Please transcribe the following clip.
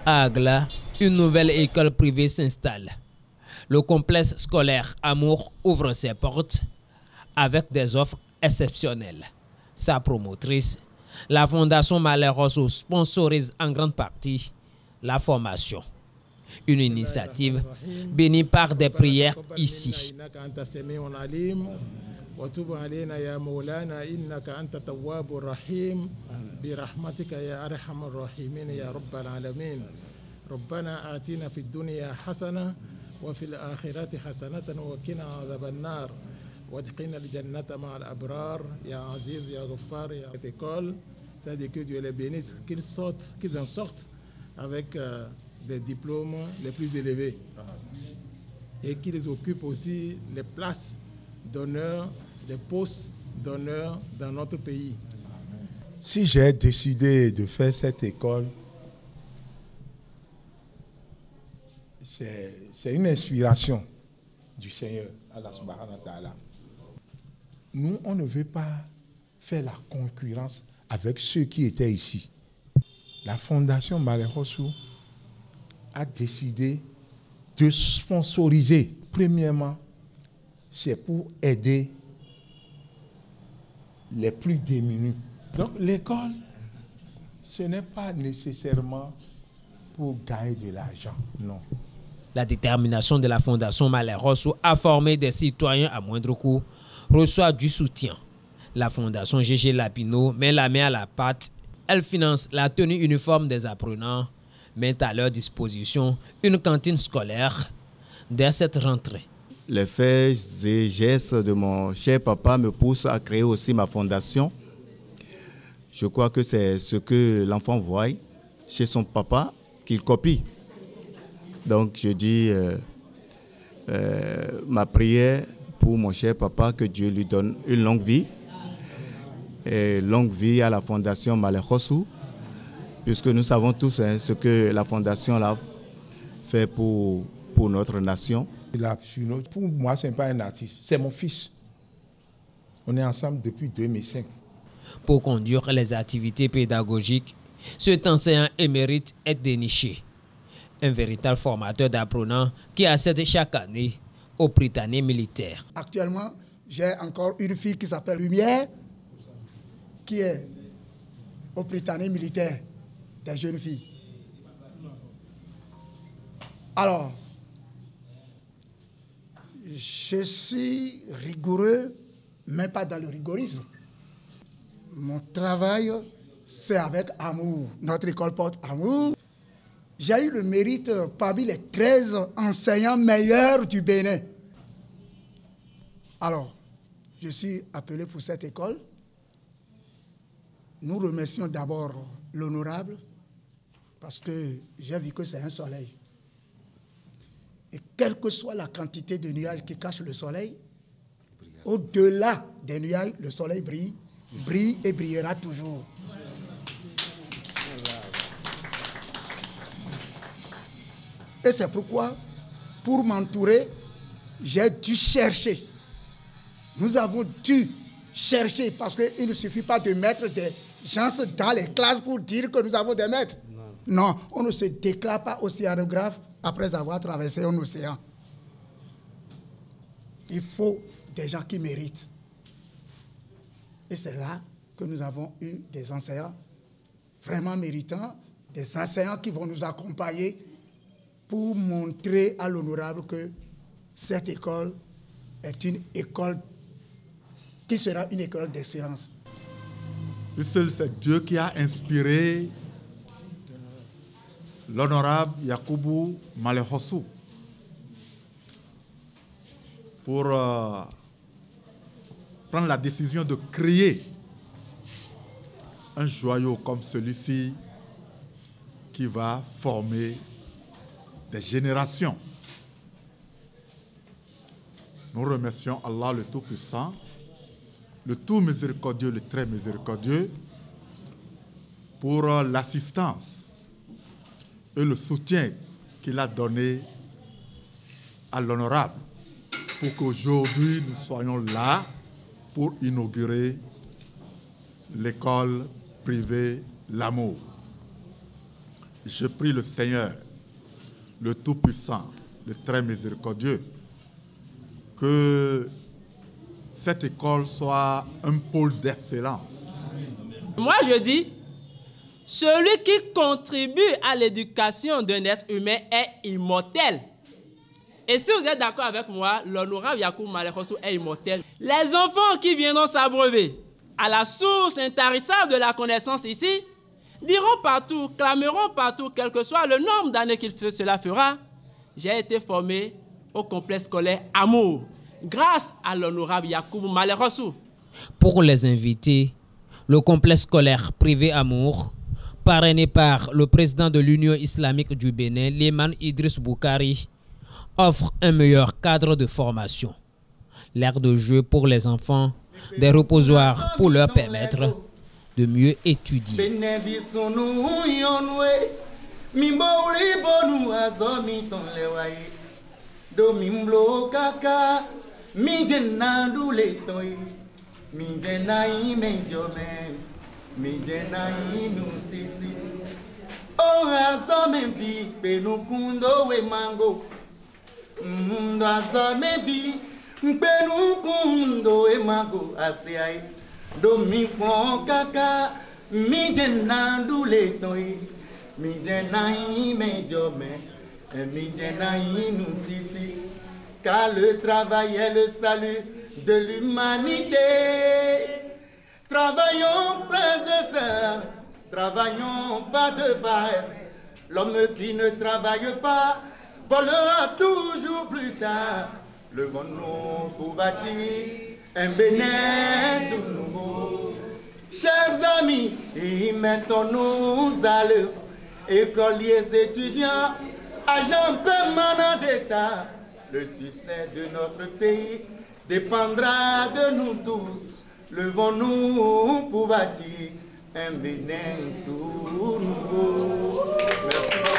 À Agla, une nouvelle école privée s'installe. Le complexe scolaire Amour ouvre ses portes avec des offres exceptionnelles. Sa promotrice, la Fondation Malheureux, sponsorise en grande partie la formation. Une initiative bénie par des prières ici. وتب علينا يا مولانا إنك أنت التواب الرحيم برحمتك يا أرحم الراحمين يا رب العالمين ربنا آتنا في الدنيا حسنة وفي الآخرة حسنة وقنا عذاب النار وادخلنا الجنة مع الأبرار يا عزيز يا غفار يا école, c'est-à-dire que Dieu les bénisse, qu'ils en sortent avec des diplômes les plus élevés et qu'ils occupent aussi les places d'honneur, des postes d'honneur dans notre pays. Si j'ai décidé de faire cette école, c'est une inspiration du Seigneur, Allah subhanahu wa ta'ala. Nous, on ne veut pas faire la concurrence avec ceux qui étaient ici. La Fondation Malheureux a décidé de sponsoriser. Premièrement, c'est pour aider les plus démunis. Donc l'école, ce n'est pas nécessairement pour gagner de l'argent, non. La détermination de la Fondation Malheureux à former des citoyens à moindre coût reçoit du soutien. La Fondation Gégé Lapino met la main à la pâte. Elle finance la tenue uniforme des apprenants, met à leur disposition une cantine scolaire dès cette rentrée. Les faits et gestes de mon cher papa me poussent à créer aussi ma fondation. Je crois que c'est ce que l'enfant voit chez son papa qu'il copie. Donc je dis ma prière pour mon cher papa, que Dieu lui donne une longue vie. Et longue vie à la Fondation Malheureux, puisque nous savons tous ce que la Fondation là fait pour notre nation. Pour moi, ce n'est pas un artiste, c'est mon fils. On est ensemble depuis 2005. Pour conduire les activités pédagogiques, cet enseignant émérite est déniché. Un véritable formateur d'apprenants qui accède chaque année au Prytanée militaire. Actuellement, j'ai encore une fille qui s'appelle Lumière, qui est au Prytanée militaire des jeunes filles. Alors, je suis rigoureux, mais pas dans le rigorisme. Mon travail, c'est avec amour. Notre école porte amour. J'ai eu le mérite parmi les 13 enseignants meilleurs du Bénin. Alors, je suis appelé pour cette école. Nous remercions d'abord l'honorable, parce que j'ai vu que c'est un soleil. Et quelle que soit la quantité de nuages qui cachent le soleil, au-delà des nuages, le soleil brille, brille et brillera toujours. Et c'est pourquoi, pour m'entourer, j'ai dû chercher. Nous avons dû chercher, parce qu'il ne suffit pas de mettre des gens dans les classes pour dire que nous avons des maîtres. Non, on ne se déclare pas océanographe après avoir traversé un océan. Il faut des gens qui méritent. Et c'est là que nous avons eu des enseignants vraiment méritants, des enseignants qui vont nous accompagner pour montrer à l'honorable que cette école est une école qui sera une école d'excellence. C'est Dieu qui a inspiré l'honorable Yakubu Malheureux pour prendre la décision de créer un joyau comme celui-ci qui va former des générations. Nous remercions Allah le Tout-Puissant, le Tout Miséricordieux, le Très Miséricordieux, pour l'assistance et le soutien qu'il a donné à l'honorable pour qu'aujourd'hui nous soyons là pour inaugurer l'école privée L'Amour. je prie le Seigneur, le Tout-Puissant, le très miséricordieux, que cette école soit un pôle d'excellence. Moi, je dis, celui qui contribue à l'éducation d'un être humain est immortel. Et si vous êtes d'accord avec moi, l'honorable Yacoub Malek Hossou est immortel. Les enfants qui viendront s'abreuver à la source intarissable de la connaissance ici, diront partout, clameront partout, quel que soit le nombre d'années cela fera, j'ai été formé au complexe scolaire Amour, grâce à l'honorable Yacoub Malek Hossou. Pour les invités, le complexe scolaire privé Amour, parrainé par le président de l'Union islamique du Bénin, Liman Idriss Boukari, offre un meilleur cadre de formation, l'aire de jeu pour les enfants, des reposoirs pour leur permettre de mieux étudier. Mpenukundo emago asiai domi pon kaka mi jenandu letoi mi jenai mejome mi jenai nous sisi car le travail est le salut de l'humanité. Travaillons frères et sœurs, travaillons pas de paresse. L'homme qui ne travaille pas volera toujours plus tard. Levons-nous pour bâtir un Bénin tout nouveau. Chers amis, et mettons-nous à l'œuvre. Écoliers, étudiants, agents permanents d'État. Le succès de notre pays dépendra de nous tous. Levons-nous pour bâtir un Bénin tout nouveau. Merci.